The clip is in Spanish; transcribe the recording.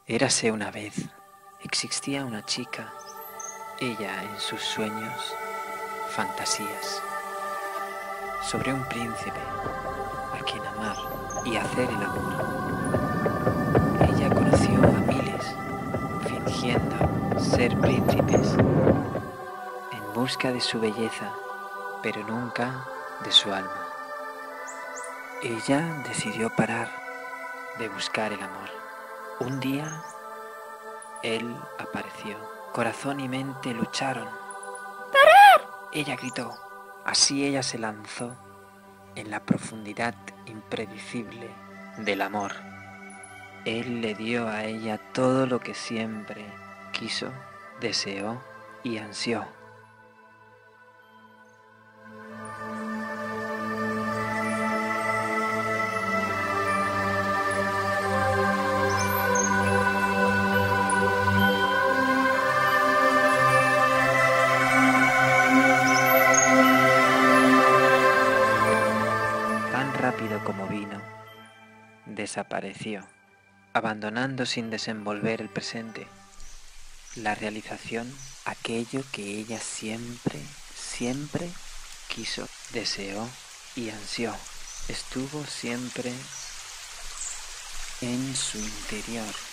Érase una vez, existía una chica, ella en sus sueños, fantasías, sobre un príncipe a quien amar y hacer el amor. Ella conoció a miles, fingiendo ser príncipes, en busca de su belleza, pero nunca de su alma. Ella decidió parar de buscar el amor. Un día, él apareció. Corazón y mente lucharon. ¡Parar! Ella gritó. Así ella se lanzó en la profundidad impredecible del amor. Él le dio a ella todo lo que siempre quiso, deseó y ansió. Tan rápido como vino, desapareció, abandonando sin desenvolver el presente, la realización, aquello que ella siempre quiso, deseó y ansió. Estuvo siempre en su interior.